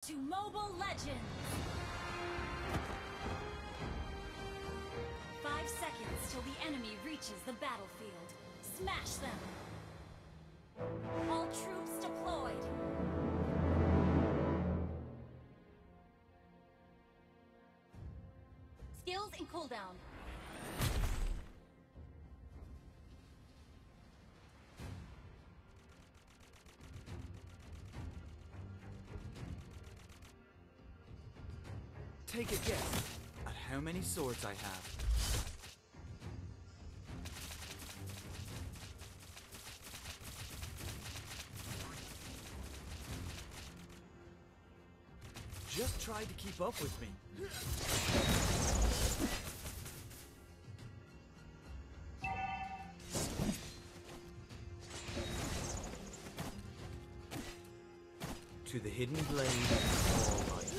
To Mobile Legends! 5 seconds till the enemy reaches the battlefield. Smash them! All troops deployed! Skills and cooldown. Take a guess at how many swords I have. Just try to keep up with me. To the hidden blade, all light.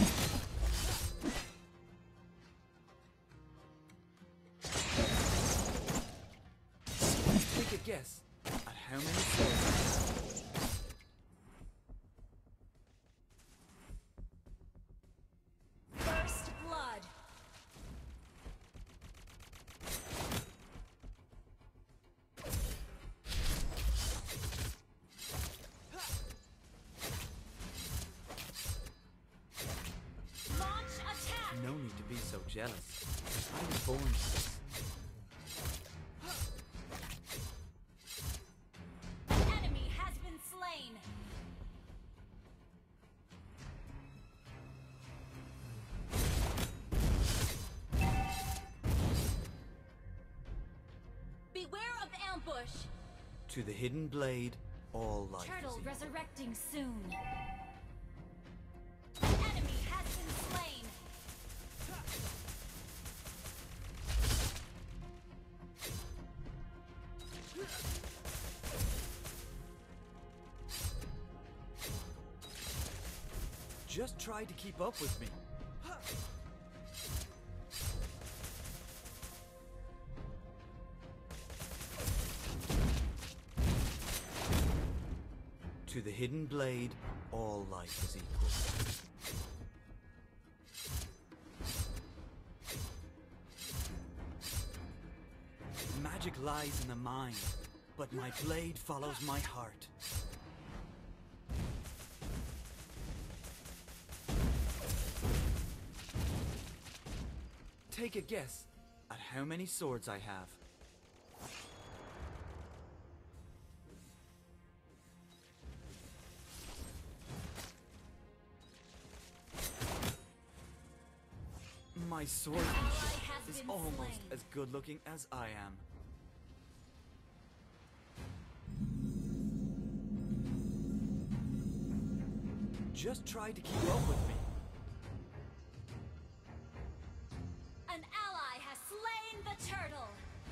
Take a guess at how many swords I have. First blood. Launch attack. No need to be so jealous. I was born for this. Enemy has been slain. Beware of ambush. To the hidden blade, all life Turtle is equal. resurrecting soon. Enemy has been slain. Just try to keep up with me. To the hidden blade, all life is equal. Magic lies in the mind, but my blade follows my heart. Take a guess at how many swords I have. My swordsmanship has is been almost slain. as good looking as I am. Just try to keep up with me. An ally has slain the turtle.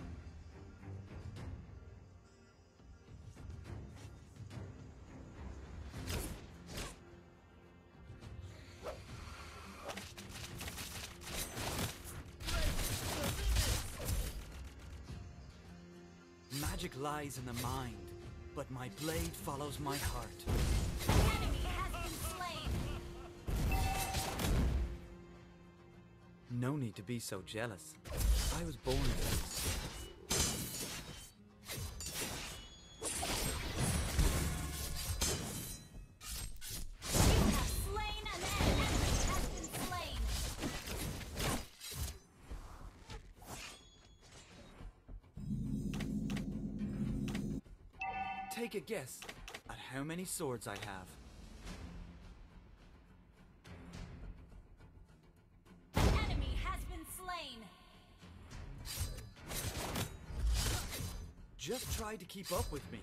Magic lies in the mind, but my blade follows my heart. Enemy has been slain. No need to be so jealous. I was born for this. You have slain an enemy. Has been slain. Take a guess at how many swords I have. Enemy has been slain. Just try to keep up with me.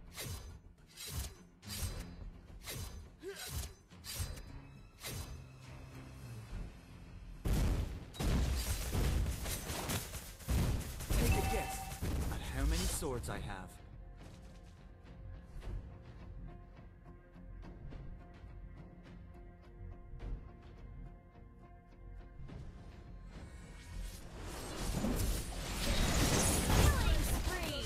Take a guess at how many swords I have. Killing spree.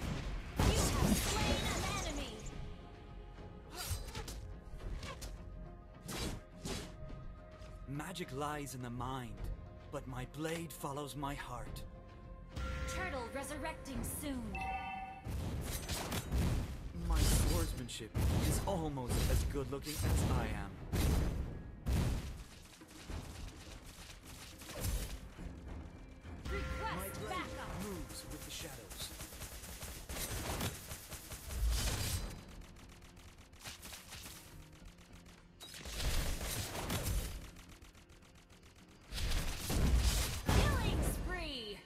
You have slain an enemy. Magic lies in the mind, but my blade follows my heart. Turtle resurrecting soon. My swordsmanship is almost as good looking as I am. My Request blade backup. moves with the shadows. Killing spree.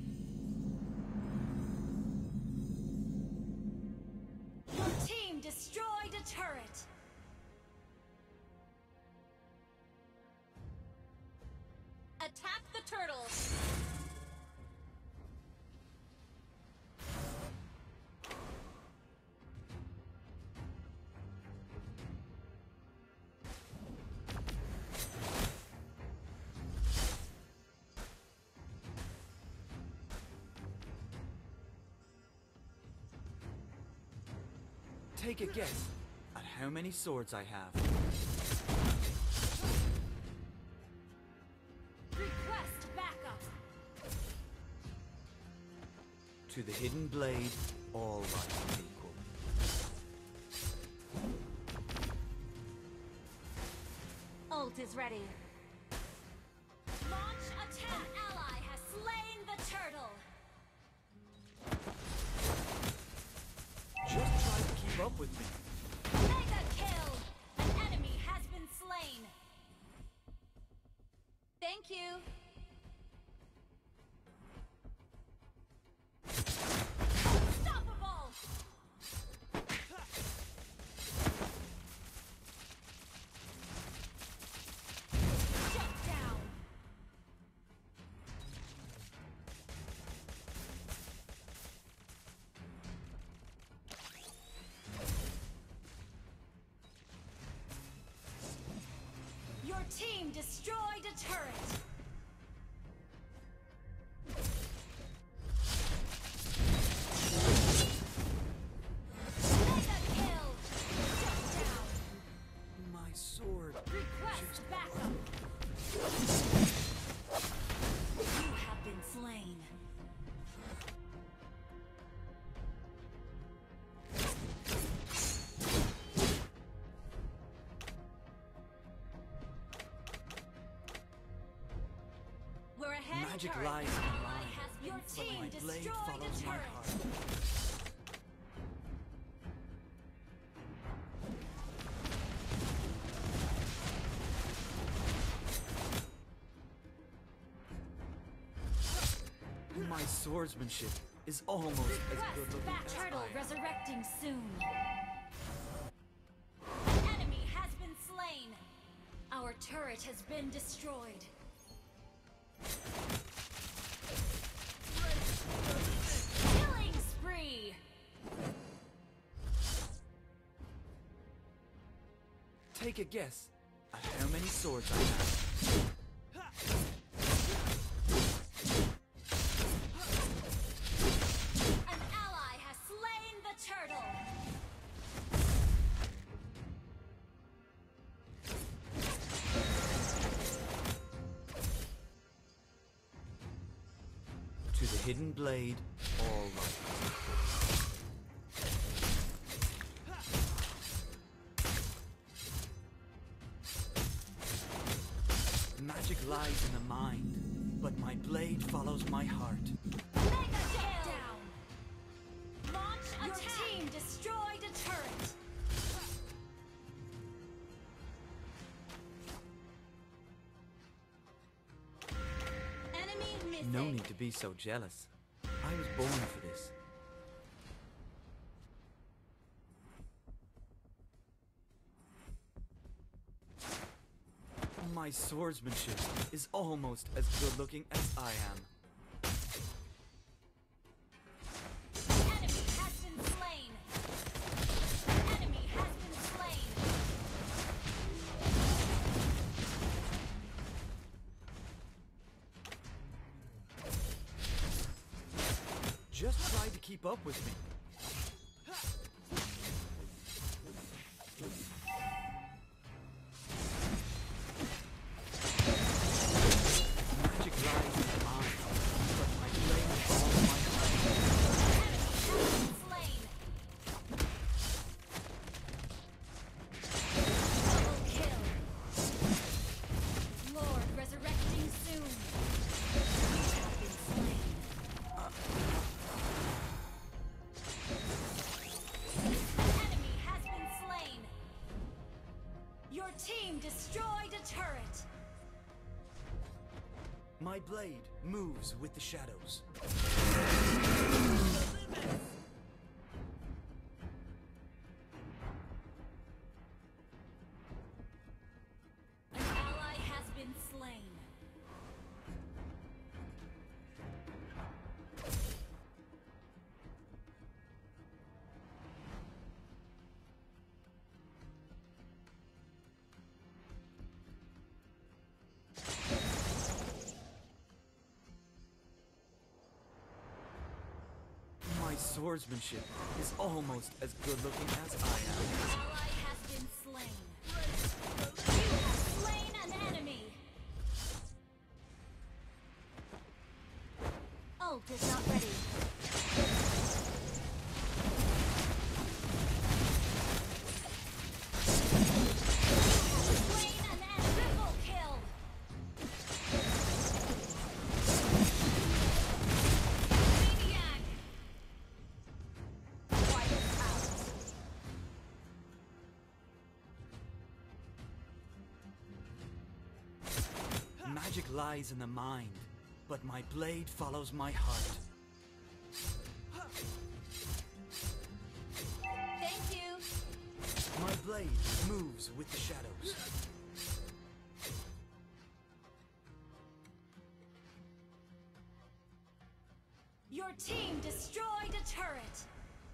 Your team destroyed a turret. Attack the turtles. Take a guess at how many swords I have. Request backup. To the hidden blade, all life is equal. Ult is ready. Launch attack. An ally has slain the turtle. Just try to keep up with me. Mega kill. An enemy has been slain. Thank you. Unstoppable. Shut down. Your team destroyed a turret. Mega kill. Shut down. My sword. Request backup. You have been slain. We're ahead. Magic turret. lies in the Ally mind, has been Your but team my blade destroyed follows a my turret. heart. My swordsmanship is almost as good Request looking back. as Turtle I am. resurrecting soon. An enemy has been slain. Our turret has been destroyed. Killing spree. Take a guess at how many swords I have. An ally has slain the turtle. To the hidden blade, all life is equal. Magic lies in the mind, but my blade follows my heart. Mega kill. Down. Launch attack. Your team destroyed a turret. Enemy missing. No need to be so jealous. I was born for this. My swordsmanship is almost as good looking as I am. Enemy has been slain. Enemy has been slain. Just try to keep up with me. Your team destroyed a turret. My blade moves with the shadows. An ally has been slain. My swordsmanship is almost as good looking as I am. Ally has been slain. You have slain an enemy. Ult is not ready. Slain an enemy. Triple kill. Maniac. Wipe out. Magic lies in the mind, but my blade follows my heart. Thank you. My blade moves with the shadows. Your team destroyed a turret.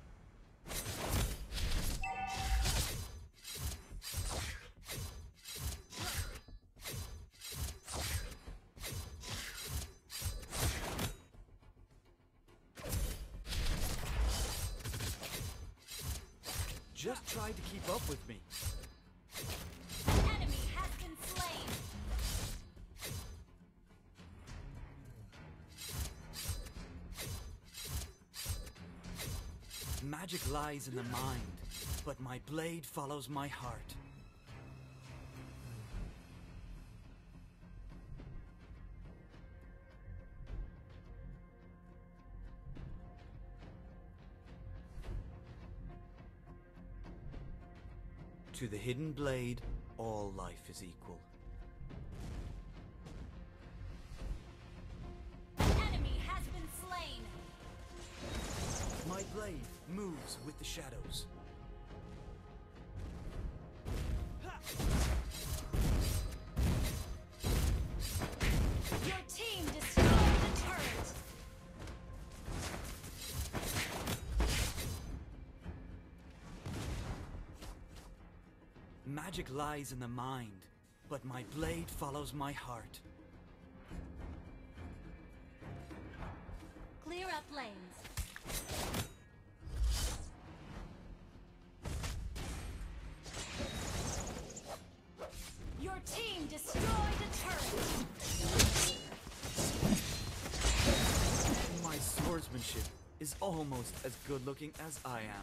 Just try to keep up with me. Enemy has been slain. Magic lies in the mind, but my blade follows my heart. To the hidden blade, all life is equal. Enemy has been slain. My blade moves with the shadows. Your team destroyed the turret. Magic lies in the mind, but my blade follows my heart. Clear up lanes. Your team destroyed a turret. My swordsmanship is almost as good looking as I am.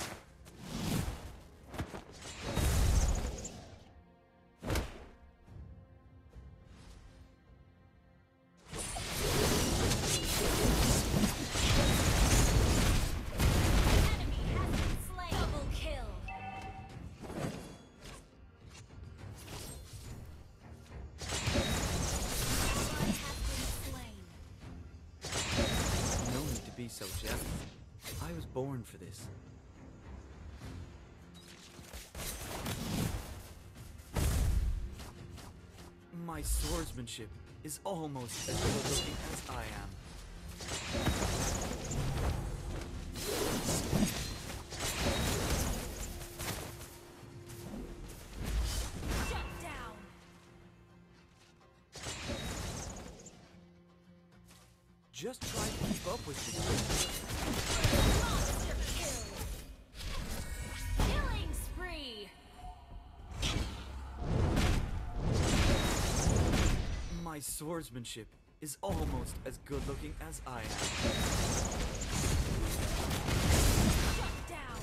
Enemy has been slain. Double kill. Ally has been slain. No need to be so jealous. I was born for this. My swordsmanship is almost as good looking as I am. Shut down. Just try to keep up with me. Monster kill. Killing spree. My swordsmanship is almost as good looking as I am. Shut down.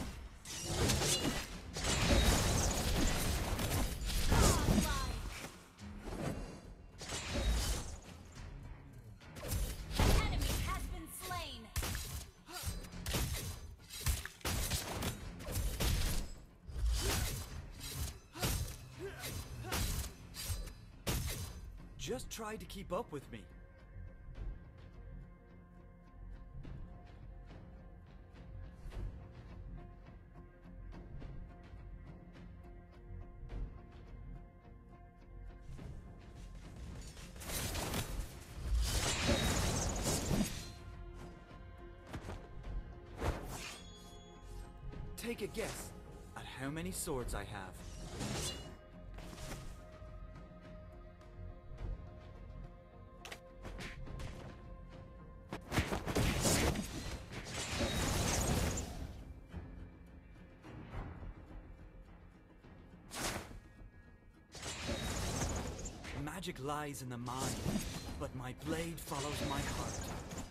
Godlike. Enemy has been slain. Just try to keep up with me. Take a guess at how many swords I have. Magic lies in the mind, but my blade follows my heart.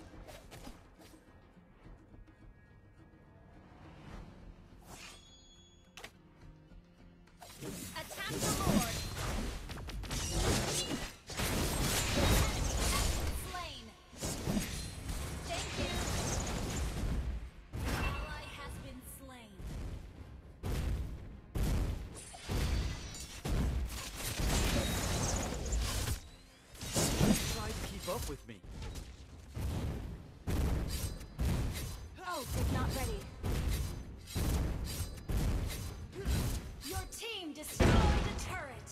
Attack the Lord! Slain! Thank you! Ally has been slain. Just try to keep up with me. Ult is not ready. Your team destroyed the turret!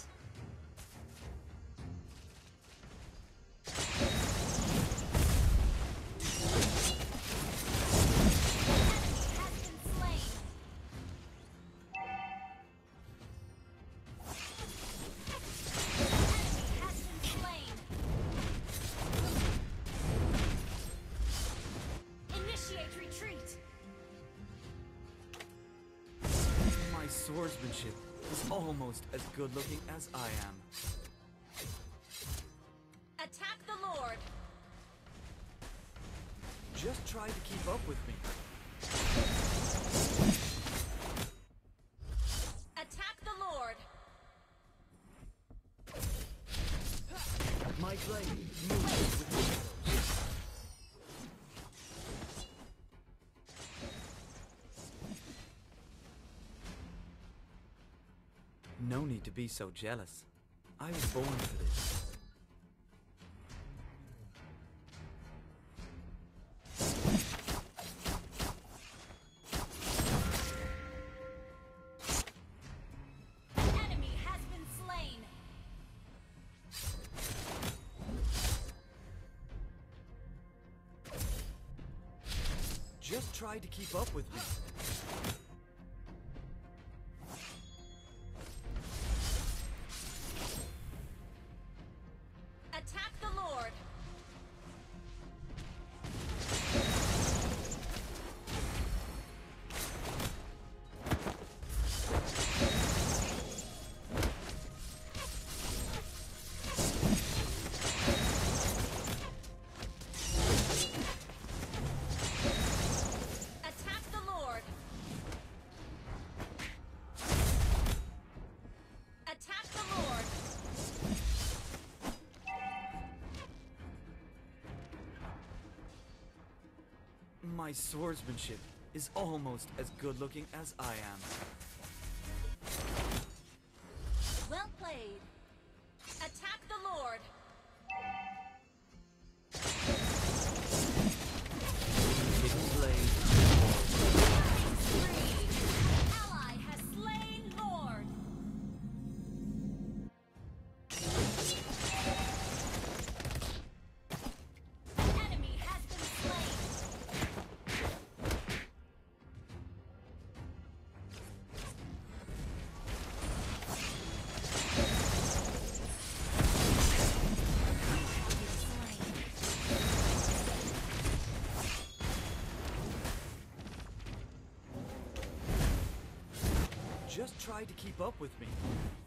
Enemy has been slain! Enemy has been slain! Initiate retreat! My swordsmanship is almost as good looking as I am. Attack the Lord! Just try to keep up with me. Attack the Lord! My blade moves with the shadows. No need to be so jealous. I was born for this. Enemy has been slain! Just try to keep up with me. Attack the Lord! Attack the Lord! Attack the Lord! My swordsmanship is almost as good looking as I am. Well played! Attack the Lord! Hidden blade. Spree! Ally has slain Lord! Enemy has been slain! Just try to keep up with me.